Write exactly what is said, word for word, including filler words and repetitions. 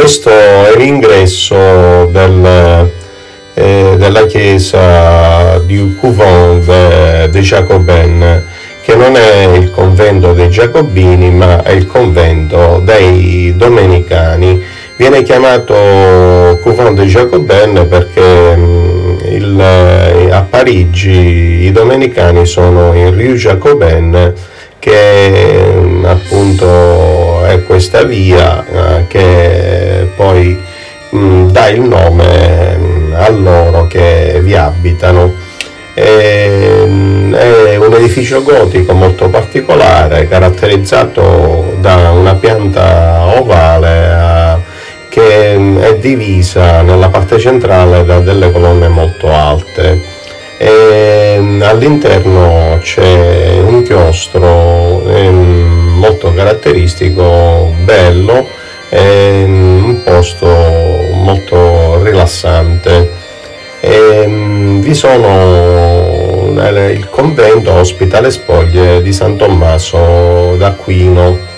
questo è l'ingresso del, eh, della chiesa di Couvent de, de Jacobin, che non è il convento dei Giacobini, ma è il convento dei Domenicani. Viene chiamato Couvent de Jacobin perché mh, il, a Parigi i Domenicani sono in Rue Jacobin, che mh, appunto è questa via eh, che poi mh, dà il nome mh, a loro che vi abitano. È un edificio gotico molto particolare, caratterizzato da una pianta ovale a, che è divisa nella parte centrale da delle colonne molto alte. E all'interno c'è un chiostro eh, molto caratteristico, bello, e un posto molto rilassante. E, vi sono il convento ospita le spoglie di San Tommaso d'Aquino,